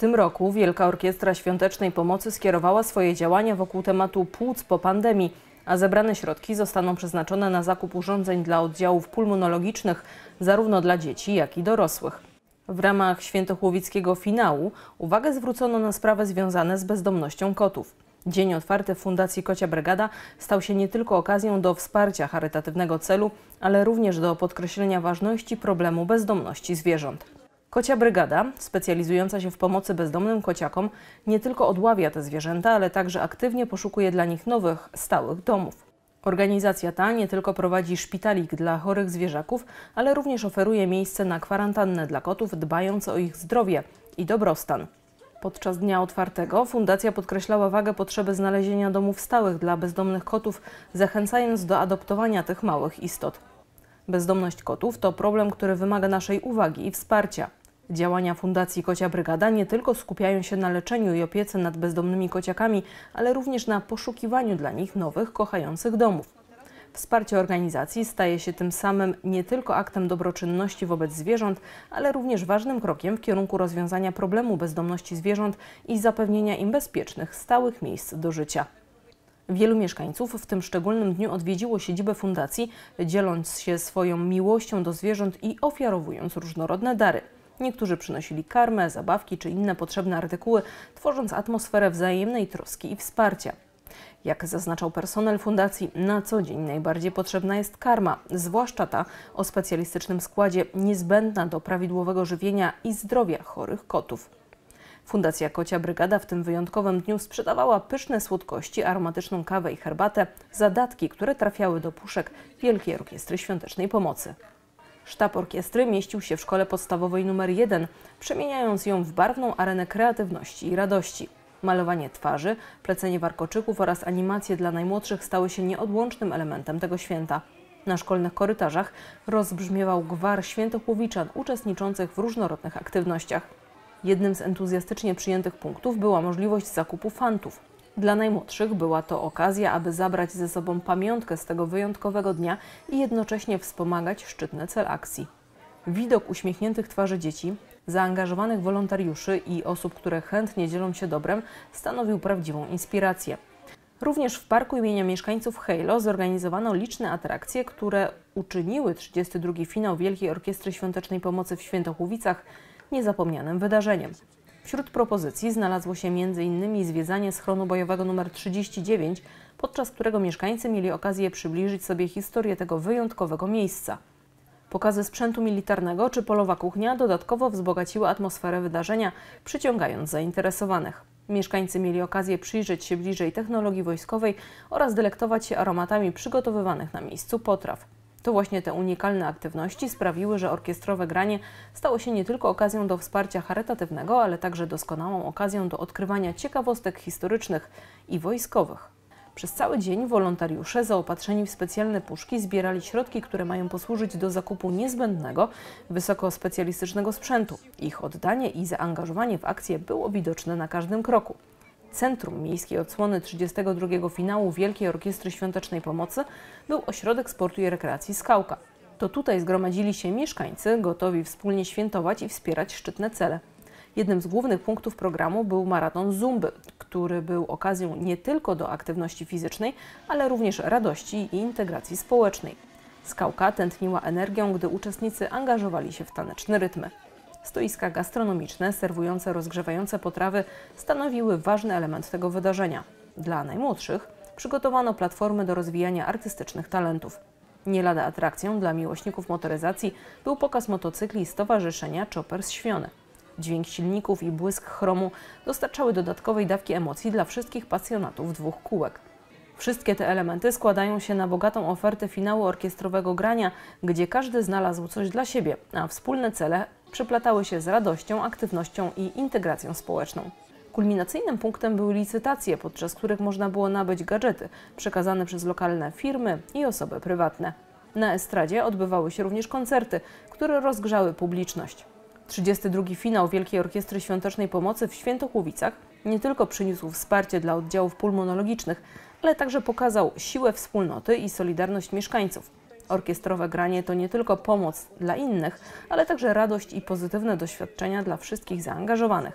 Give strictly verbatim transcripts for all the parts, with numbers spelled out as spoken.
tym roku Wielka Orkiestra Świątecznej Pomocy skierowała swoje działania wokół tematu płuc po pandemii, a zebrane środki zostaną przeznaczone na zakup urządzeń dla oddziałów pulmonologicznych zarówno dla dzieci, jak i dorosłych. W ramach świętochłowickiego finału uwagę zwrócono na sprawy związane z bezdomnością kotów. Dzień otwarty w Fundacji Kocia Brygada stał się nie tylko okazją do wsparcia charytatywnego celu, ale również do podkreślenia ważności problemu bezdomności zwierząt. Kocia Brygada, specjalizująca się w pomocy bezdomnym kociakom, nie tylko odławia te zwierzęta, ale także aktywnie poszukuje dla nich nowych, stałych domów. Organizacja ta nie tylko prowadzi szpitalik dla chorych zwierzaków, ale również oferuje miejsce na kwarantannę dla kotów, dbając o ich zdrowie i dobrostan. Podczas dnia otwartego fundacja podkreślała wagę potrzeby znalezienia domów stałych dla bezdomnych kotów, zachęcając do adoptowania tych małych istot. Bezdomność kotów to problem, który wymaga naszej uwagi i wsparcia. Działania Fundacji Kocia Brygada nie tylko skupiają się na leczeniu i opiece nad bezdomnymi kociakami, ale również na poszukiwaniu dla nich nowych, kochających domów. Wsparcie organizacji staje się tym samym nie tylko aktem dobroczynności wobec zwierząt, ale również ważnym krokiem w kierunku rozwiązania problemu bezdomności zwierząt i zapewnienia im bezpiecznych, stałych miejsc do życia. Wielu mieszkańców w tym szczególnym dniu odwiedziło siedzibę fundacji, dzieląc się swoją miłością do zwierząt i ofiarowując różnorodne dary. Niektórzy przynosili karmę, zabawki czy inne potrzebne artykuły, tworząc atmosferę wzajemnej troski i wsparcia. Jak zaznaczał personel fundacji, na co dzień najbardziej potrzebna jest karma, zwłaszcza ta o specjalistycznym składzie, niezbędna do prawidłowego żywienia i zdrowia chorych kotów. Fundacja Kocia Brygada w tym wyjątkowym dniu sprzedawała pyszne słodkości, aromatyczną kawę i herbatę, zadatki, które trafiały do puszek Wielkiej Orkiestry Świątecznej Pomocy. Sztab orkiestry mieścił się w szkole podstawowej numer jeden, przemieniając ją w barwną arenę kreatywności i radości. Malowanie twarzy, plecenie warkoczyków oraz animacje dla najmłodszych stały się nieodłącznym elementem tego święta. Na szkolnych korytarzach rozbrzmiewał gwar świętochłowiczan uczestniczących w różnorodnych aktywnościach. Jednym z entuzjastycznie przyjętych punktów była możliwość zakupu fantów. Dla najmłodszych była to okazja, aby zabrać ze sobą pamiątkę z tego wyjątkowego dnia i jednocześnie wspomagać szczytny cel akcji. Widok uśmiechniętych twarzy dzieci, zaangażowanych wolontariuszy i osób, które chętnie dzielą się dobrem, stanowił prawdziwą inspirację. Również w parku imienia mieszkańców Hejlo zorganizowano liczne atrakcje, które uczyniły trzydziesty drugi finał Wielkiej Orkiestry Świątecznej Pomocy w Świętochłowicach niezapomnianym wydarzeniem. Wśród propozycji znalazło się między innymi zwiedzanie schronu bojowego numer trzydzieści dziewięć, podczas którego mieszkańcy mieli okazję przybliżyć sobie historię tego wyjątkowego miejsca. Pokazy sprzętu militarnego czy polowa kuchnia dodatkowo wzbogaciły atmosferę wydarzenia, przyciągając zainteresowanych. Mieszkańcy mieli okazję przyjrzeć się bliżej technologii wojskowej oraz delektować się aromatami przygotowywanych na miejscu potraw. To właśnie te unikalne aktywności sprawiły, że orkiestrowe granie stało się nie tylko okazją do wsparcia charytatywnego, ale także doskonałą okazją do odkrywania ciekawostek historycznych i wojskowych. Przez cały dzień wolontariusze zaopatrzeni w specjalne puszki zbierali środki, które mają posłużyć do zakupu niezbędnego, wysokospecjalistycznego sprzętu. Ich oddanie i zaangażowanie w akcję było widoczne na każdym kroku. Centrum miejskiej odsłony trzydziestego drugiego finału Wielkiej Orkiestry Świątecznej Pomocy był ośrodek sportu i rekreacji Skałka. To tutaj zgromadzili się mieszkańcy, gotowi wspólnie świętować i wspierać szczytne cele. Jednym z głównych punktów programu był maraton zumby, który był okazją nie tylko do aktywności fizycznej, ale również radości i integracji społecznej. Skałka tętniła energią, gdy uczestnicy angażowali się w taneczne rytmy. Stoiska gastronomiczne, serwujące rozgrzewające potrawy, stanowiły ważny element tego wydarzenia. Dla najmłodszych przygotowano platformy do rozwijania artystycznych talentów. Nie lada atrakcją dla miłośników motoryzacji był pokaz motocykli Stowarzyszenia Choppers Świony. Dźwięk silników i błysk chromu dostarczały dodatkowej dawki emocji dla wszystkich pasjonatów dwóch kółek. Wszystkie te elementy składają się na bogatą ofertę finału orkiestrowego grania, gdzie każdy znalazł coś dla siebie, a wspólne cele przeplatały się z radością, aktywnością i integracją społeczną. Kulminacyjnym punktem były licytacje, podczas których można było nabyć gadżety przekazane przez lokalne firmy i osoby prywatne. Na estradzie odbywały się również koncerty, które rozgrzały publiczność. trzydziesty drugi finał Wielkiej Orkiestry Świątecznej Pomocy w Świętochłowicach nie tylko przyniósł wsparcie dla oddziałów pulmonologicznych, ale także pokazał siłę wspólnoty i solidarność mieszkańców. Orkiestrowe granie to nie tylko pomoc dla innych, ale także radość i pozytywne doświadczenia dla wszystkich zaangażowanych.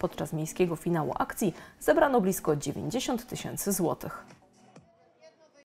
Podczas miejskiego finału akcji zebrano blisko dziewięćdziesiąt tysięcy złotych.